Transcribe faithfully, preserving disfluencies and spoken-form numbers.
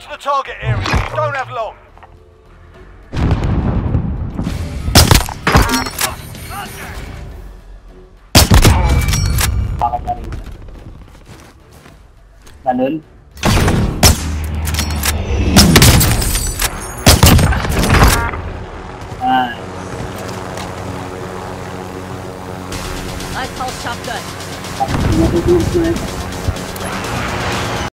to the target area. You don't have long. Bakit na rin? Ganun? Ah. I call shotgun. Natutulog ko na ito.